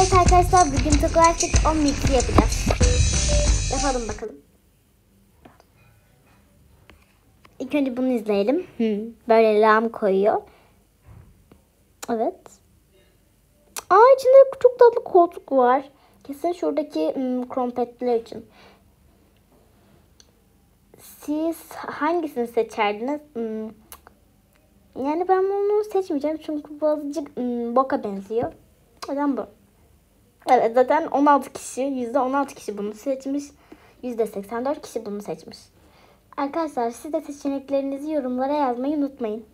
Evet arkadaşlar, bugün Tokalaştık 10 mixi yapacağız. Yapalım bakalım. İlk önce bunu izleyelim. Böyle lağım koyuyor. Evet. İçinde çok tatlı koltuk var. Kesin şuradaki krompetler için. Siz hangisini seçerdiniz? Yani ben bunu seçmeyeceğim çünkü bu azıcık boka benziyor. O yüzden bu. Evet, zaten 16 kişi, %16 kişi bunu seçmiş. %84 kişi bunu seçmiş. Arkadaşlar, siz de seçeneklerinizi yorumlara yazmayı unutmayın.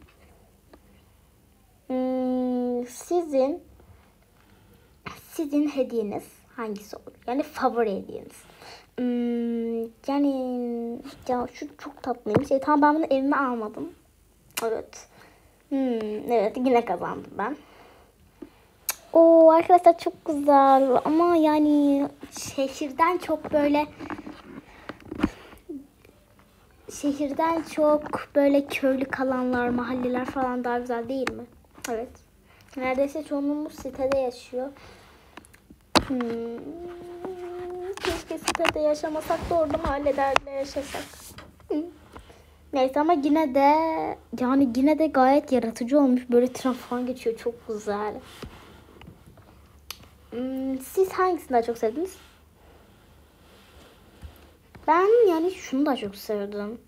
Sizin hediyeniz hangisi olur? Yani favori hediyeniz. Yani ya şu çok tatlıymış. Tamam, ben bunu evime almadım. Evet. Evet, yine kazandım ben. Arkadaşlar çok güzel ama yani şehirden çok böyle köylü kalanlar, mahalleler falan daha güzel değil mi? Evet. Neredeyse çoğunluğumuz sitede yaşıyor. Keşke sitede yaşamasak da orada mahallelerde yaşasak. Neyse ama yine de gayet yaratıcı olmuş. Böyle tren falan geçiyor. Çok güzel. Siz hangisini daha çok sevdiniz? Ben yani şunu da çok sevdim.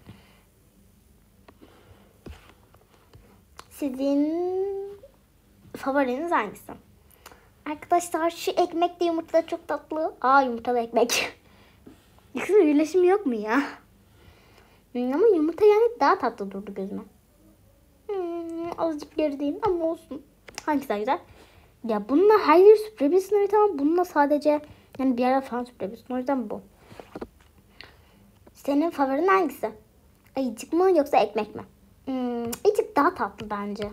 Sizin favoriniz hangisi? Arkadaşlar, şu ekmek de yumurta çok tatlı. Yumurtalı ekmek. İkisinin birleşimi yok mu ya? Ama yumurta yani daha tatlı durdu gözüme. Azıcık gerideyim ama olsun. Hangisi daha güzel? Ya bununla her yeri süpürebilirsin, evet, ama bununla sadece yani bir ara falan süpürebilirsin. O yüzden bu. Senin favorin hangisi? Ayıcık mı yoksa ekmek mi? Ayıcık daha tatlı bence.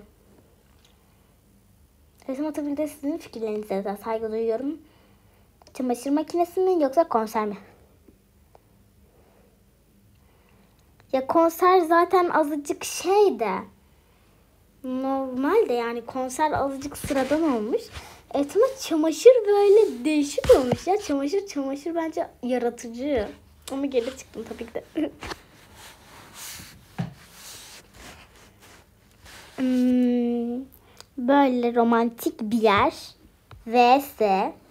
Resim atabilirde sizin fikirlerinize de saygı duyuyorum. Çamaşır makinesi mi yoksa konser mi? Ya konser zaten azıcık normal de yani konser azıcık sıradan olmuş. Ama çamaşır böyle değişik olmuş ya. Çamaşır bence yaratıcı. Ama geri çıktım tabii ki de. Böyle romantik bir yer. vs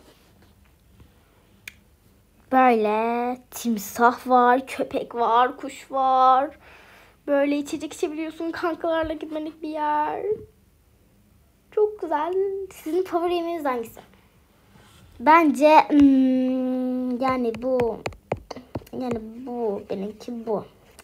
böyle timsah var, köpek var, kuş var. Böyle içecek içebiliyorsun, kankalarla gitmelik bir yer. Çok güzel. Sizin favori yemeğiniz hangisi? Bence benimki bu.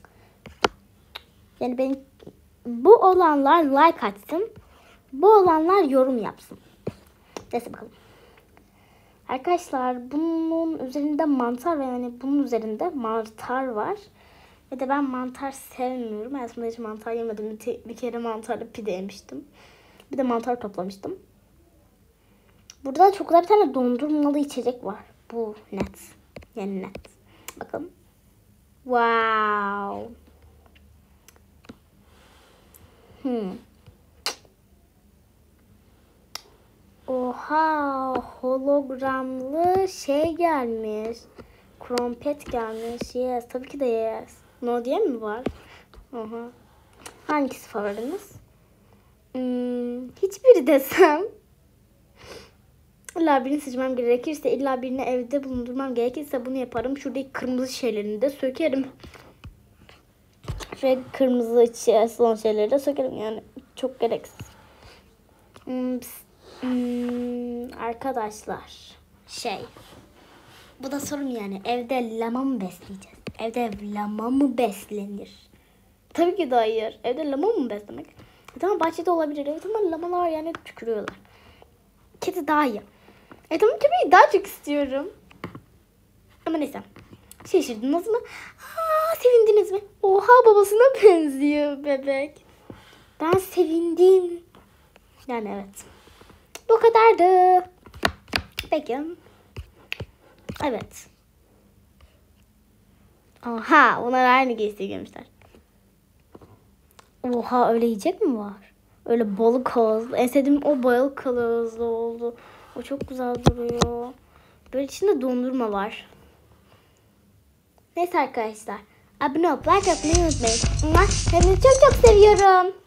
Yani bu olanlar like atsın. Bu olanlar yorum yapsın. Neyse bakalım. Arkadaşlar, bunun üzerinde mantar ve yani bunun üzerinde mantar var. Ve de ben mantar sevmiyorum. Aslında hiç mantar yemedim. Bir kere mantarlı pide yemiştim. Bir de mantar toplamıştım. Burada çok güzel bir tane dondurmalı içecek var. Bu net. Yani net. Bakın. Wow. Oha, hologramlı gelmiş. Krompet gelmiş. Yes, tabii ki de yes. No diye mi var? Oha. Hangisi favoriniz? Hiçbiri desem. İlla birini seçmem gerekirse, illa birini evde bulundurmam gerekirse bunu yaparım. Şuradaki kırmızı şeylerini de sökerim. Şuraya kırmızı son şeyleri de sökerim. Yani çok gereksiz. Arkadaşlar bu da sorum yani, evde lama mı besleyeceğiz? Evde lama mı beslenir? Tabii ki de hayır. Evde lama mı beslemek? Tamam, bahçede olabilir. Evet, ama lamalar yani tükürüyorlar. Kedi daha iyi. Tamam, köpeği daha çok istiyorum. Ama neyse. Şaşırdınız mı? Sevindiniz mi? Oha, babasına benziyor bebek. Ben sevindim. Yani evet. Bu kadardı. Peki. Evet. Oha, onlar aynı giysiyi giymişler. Oha, öyle yiyecek mi var? Öyle balık ağızlı. En sevdiğim o balık ağızlı oldu. O çok güzel duruyor. Böyle içinde dondurma var. Neyse arkadaşlar. Abone olup like atmayı unutmayın. Hepinizi çok çok seviyorum.